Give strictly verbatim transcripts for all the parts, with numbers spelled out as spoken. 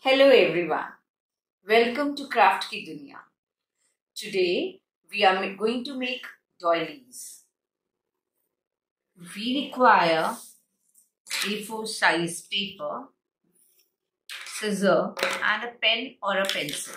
Hello everyone, welcome to Craft Ki Dunya. Today we are ma- going to make doilies. We require A four size paper, scissor and a pen or a pencil.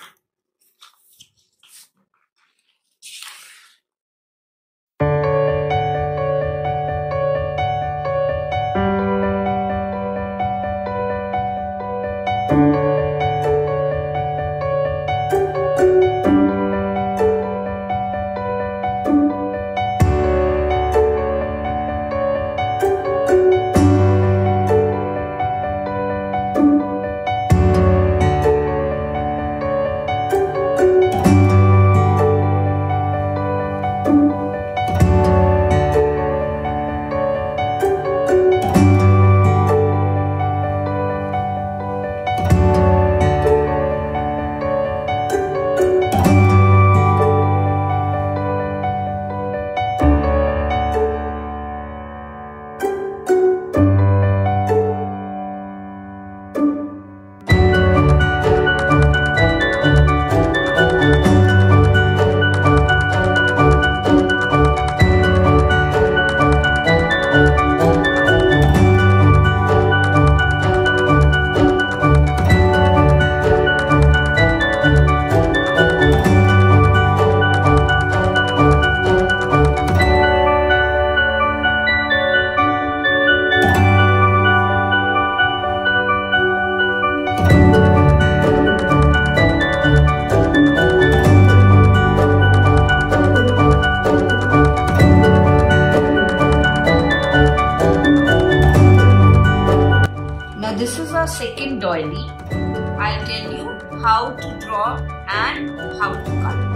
Now this is our second doily. I'll tell you how to draw and how to cut.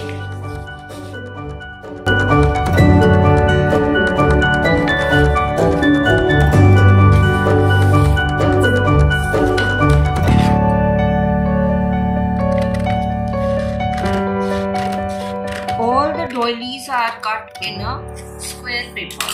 All the doilies are cut in a square paper.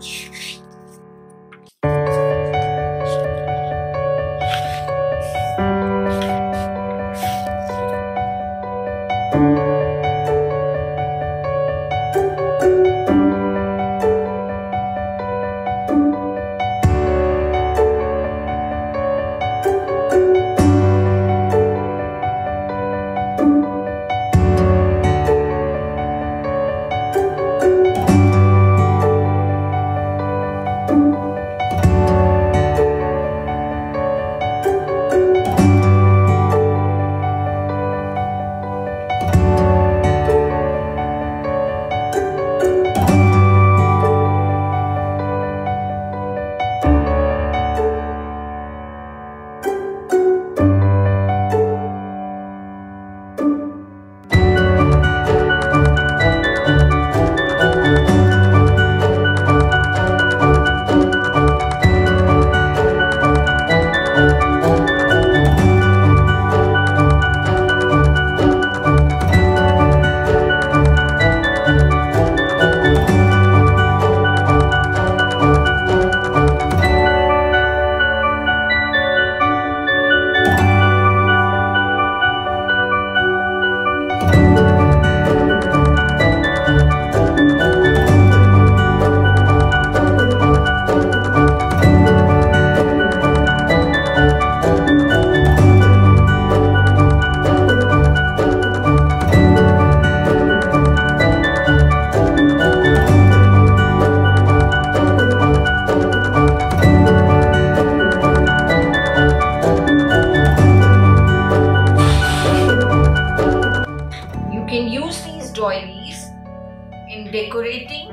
You can use these doilies in decorating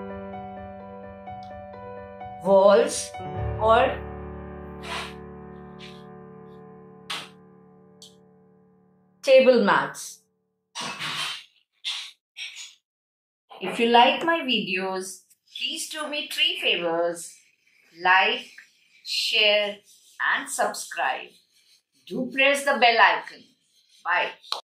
walls or table mats. If you like my videos, please do me three favors: like, share and subscribe. Do press the bell icon. Bye.